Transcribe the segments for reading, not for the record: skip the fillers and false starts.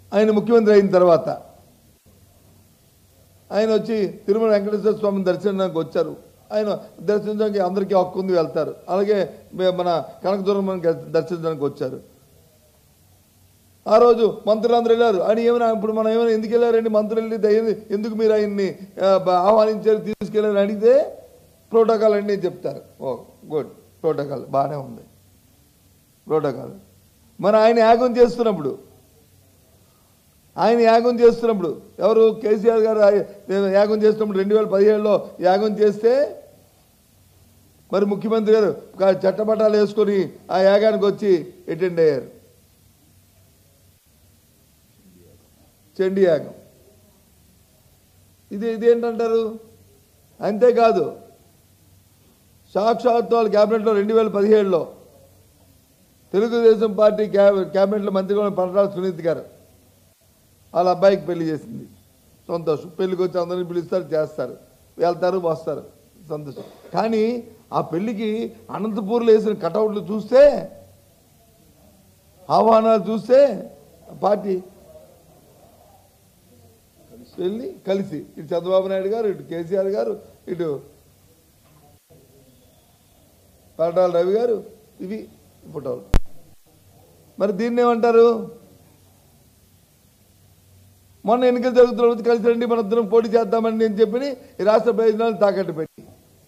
ఆయన ముఖ్యమంత్రి అయిన తర్వాత ఆయన వచ్చి తిరుమల వెంకటేశ్వర స్వామిని దర్శనానికి వచ్చారు. ఆయన దర్శించడానికి అందరికీ హక్కు ఉంది, వెళ్తారు. అలాగే మన కనకదుర్గమ్మని దర్శించడానికి వచ్చారు. ఆ రోజు మంత్రులందరూ వెళ్ళారు. ఆయన ఏమైనా ఇప్పుడు మనం ఏమైనా ఎందుకు వెళ్ళారండి మంత్రులు వెళ్ళి ఎందుకు మీరు ఆయన్ని ఆహ్వానించారు తీసుకెళ్ళారని అడిగితే ప్రోటోకాల్ అండి చెప్తారు. ఓ గుడ్, ప్రోటోకాల్ బాగానే ఉంది ప్రోటోకాల్. మరి ఆయన యాగం చేస్తున్నప్పుడు ఎవరు కేసీఆర్ గారు యాగం చేస్తున్నప్పుడు 2017లో యాగం చేస్తే మరి ముఖ్యమంత్రి గారు చట్టపట్టాలు వేసుకొని ఆ యాగానికి వచ్చి అటెండ్ అయ్యారు. చండీ యాగం ఇదేంటంటారు? అంతేకాదు సాక్షాత్ వాళ్ళ క్యాబినెట్లో 2017లో తెలుగుదేశం పార్టీ క్యాబినెట్లో మంత్రిగా పరటాల సునీత్ గారు వాళ్ళ అబ్బాయికి పెళ్లి చేసింది. సంతోషం. పెళ్లికి వచ్చి అందరినీ పిలుస్తారు, చేస్తారు, వెళ్తారు, వస్తారు, సంతోషం. కానీ ఆ పెళ్లికి అనంతపూర్లో వేసిన కటౌట్లు చూస్తే, ఆహ్వానాలు చూస్తే పార్టీ వెళ్ళి కలిసి ఇటు చంద్రబాబు నాయుడు గారు, ఇటు కేసీఆర్ గారు, ఇటు పరటాల రవి గారు, ఇవి ఫోటోలు. మరి దీన్ని ఏమంటారు? మొన్న ఎన్నికలు జరుగుతున్న కలిసి రండి మన ఇద్దరం పోటీ చేద్దామని నేను చెప్పి ఈ రాష్ట్ర ప్రయోజనాలు తాకట్టు పెట్టి,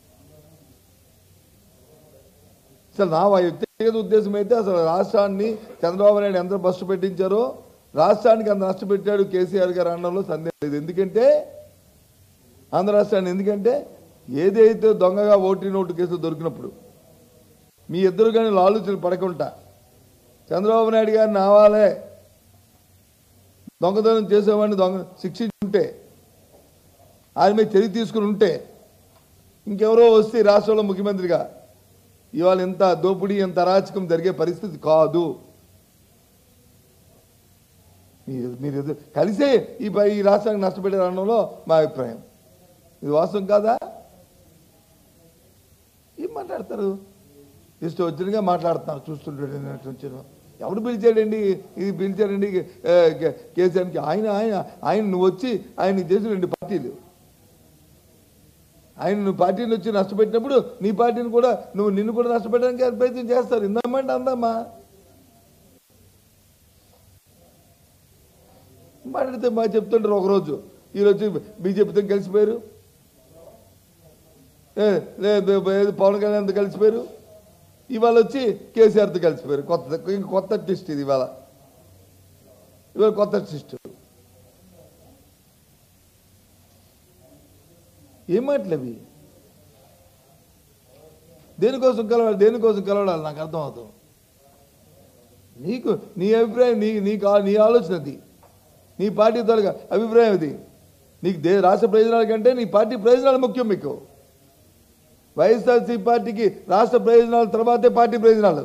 అసలు నా వ్యక్తిగత ఉద్దేశం అయితే అసలు రాష్ట్రాన్ని చంద్రబాబు నాయుడు ఎంత బస్సు పెట్టించారో రాష్ట్రానికి అంత నష్టపెట్టాడు కేసీఆర్ గారు అనడంలో సందేహం లేదు. ఎందుకంటే ఆంధ్ర రాష్ట్రాన్ని, ఎందుకంటే ఏదైతే దొంగగా నోటు కేసులు దొరికినప్పుడు మీ ఇద్దరు కానీ ఆలోచనలు పడకుండా చంద్రబాబు నాయుడు గారిని ఆవాలే, దొంగతనం చేసేవాడిని శిక్షించుంటే, ఆయన మీద చర్య తీసుకుని ఉంటే ఇంకెవరో వస్తే రాష్ట్రంలో ముఖ్యమంత్రిగా ఇవాళ ఎంత దోపిడీ ఎంత అరాచకం జరిగే పరిస్థితి కాదు. మీరు కలిసే ఈ రాష్ట్రానికి నష్టపెట్టే అనడంలో మా అభిప్రాయం. ఇది వాస్తవం కాదా? ఏం మాట్లాడతారు? ఇష్టం వచ్చినగా మాట్లాడుతున్నారు. చూస్తుంటే ఎవడు పిలిచాడండి, ఇది పిలిచాడండి కేసీఆర్కి. ఆయన నువ్వు వచ్చి ఆయన చేసిన 2 పార్టీలు, నువ్వు పార్టీని వచ్చి నష్టపెట్టినప్పుడు నీ పార్టీని కూడా నిన్ను కూడా నష్టపెట్టడానికి ప్రయత్నం చేస్తారు. ఇందామంటే అందమ్మా మాట్లాడితే బాగా చెప్తుంటారు. ఒకరోజు ఈరోజు బీజేపీతో కలిసిపోయారు, లేదు పవన్ కళ్యాణ్తో కలిసిపోయారు, ఇవాళ వచ్చి కేసీఆర్తో కలిసిపోయారు. కొత్త ట్విస్ట్ ఇది. ఇవాళ కొత్త ట్విస్ట్. ఏం మాటలవి? దేనికోసం కలవడాలి నాకు అర్థం అవుతుంది. నీకు నీ అభిప్రాయం, నీ ఆలోచన అది, నీ పార్టీ తొలగా అభిప్రాయం అది. నీకు రాష్ట్ర ప్రయోజనాల కంటే నీ పార్టీ ప్రయోజనాలు ముఖ్యం. మీకు వైఎస్ఆర్సీ పార్టీకి రాష్ట్ర ప్రయోజనాల తర్వాతే పార్టీ ప్రయోజనాలు.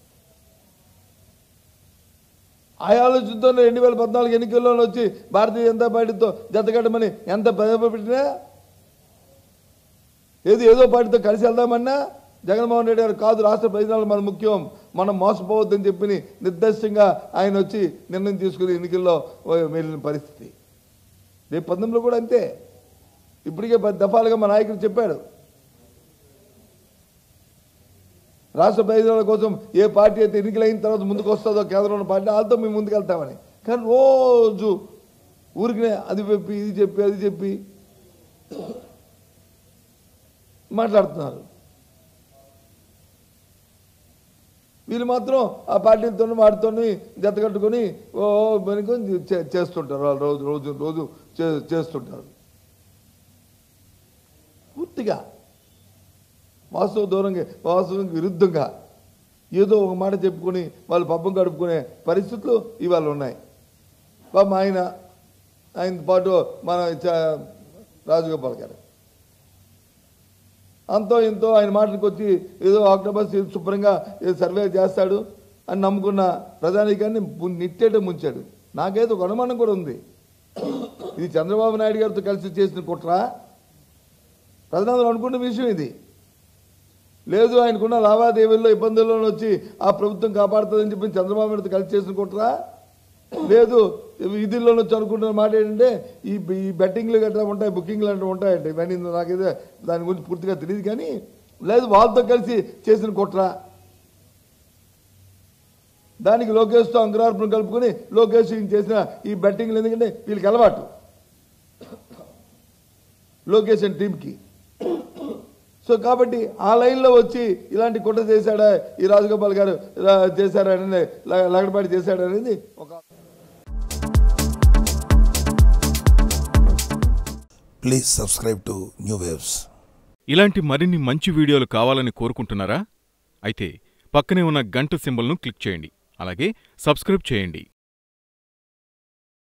ఆ ఆలోచనతో 2014 ఎన్నికల్లో వచ్చి భారతీయ జనతా పార్టీతో జతకట్టమని ఎంత ప్రజాపెట్టినా, ఏదో పార్టీతో కలిసి వెళ్దామన్నా జగన్మోహన్ రెడ్డి గారు కాదు, రాష్ట్ర ప్రయోజనాలు మన ముఖ్యం, మనం మోసపోవద్దని చెప్పి నిర్దిష్టంగా ఆయన వచ్చి నిర్ణయం తీసుకుని ఎన్నికల్లో వెళ్ళిన పరిస్థితి. రేపు 19లో కూడా అంతే. ఇప్పటికే 10 దఫాలుగా మా నాయకుడు చెప్పాడు, రాష్ట్ర ప్రయోజనాల కోసం ఏ పార్టీ అయితే ఎన్నికలైన తర్వాత ముందుకు వస్తుందో కేంద్రంలో పార్టీ, వాళ్ళతో మేము ముందుకు వెళ్తామని. కానీ రోజు ఊరికినే అది చెప్పి ఇది చెప్పి మాట్లాడుతున్నారు. వీళ్ళు మాత్రం ఆ పార్టీలతో వాటితో జతకట్టుకొని చేస్తుంటారు. వాళ్ళు రోజు చేస్తుంటారు. పూర్తిగా వాస్తవానికి విరుద్ధంగా ఏదో ఒక మాట చెప్పుకొని వాళ్ళు పబ్బం గడుపుకునే పరిస్థితులు ఇవాళ ఉన్నాయి. పాపం ఆయనతో పాటు మన రాజగోపాల్ గారు అంతో ఇంతో ఆయన మాటలకు వచ్చి ఏదో అక్టోబర్ శుభ్రంగా సర్వే చేస్తాడు అని నమ్ముకున్న ప్రధానికాన్ని నిట్టేట ముంచాడు. నాకైతే ఒక అనుమానం కూడా ఉంది, ఇది చంద్రబాబు నాయుడు గారితో కలిసి చేసిన కుట్ర, ప్రధానంగా అనుకున్న విషయం ఇది. లేదు ఆయనకున్న లావాదేవీల్లో ఇబ్బందుల్లో వచ్చి ఆ ప్రభుత్వం కాపాడుతుందని చెప్పి చంద్రబాబు నాయుడుతో కలిసి చేసిన కుట్ర, లేదు విధుల్లో నుంచి అనుకుంటున్న మాట ఏంటంటే ఈ బెట్టింగ్లు గట్రా ఉంటాయి, బుకింగ్లు అంటే ఉంటాయండి. ఇవన్నీ నాకైతే దాని గురించి పూర్తిగా తెలియదు, కానీ లేదు వాళ్ళతో కలిసి చేసిన కుట్ర. దానికి లోకేష్తో అంకురార్పణ కలుపుకొని లోకేష్ చేసిన ఈ బెట్టింగ్లు, ఎందుకంటే వీళ్ళకి అలవాటు లోకేష్ అండ్ టీంకి. సో కాబట్టి ఆ లైన్లో వచ్చి ఇలాంటి కుట్ర చేశాడా ఈ రాజగోపాల్ గారు చేశారని, లగడపాటి చేశాడనేది ఒక. Please subscribe to New Waves. ఇలాంటి మరిన్ని మంచి వీడియోలు కావాలని కోరుకుంటున్నారా? అయితే పక్కనే ఉన్న గంట సింబల్ను క్లిక్ చేయండి. అలాగే సబ్స్క్రైబ్ చేయండి.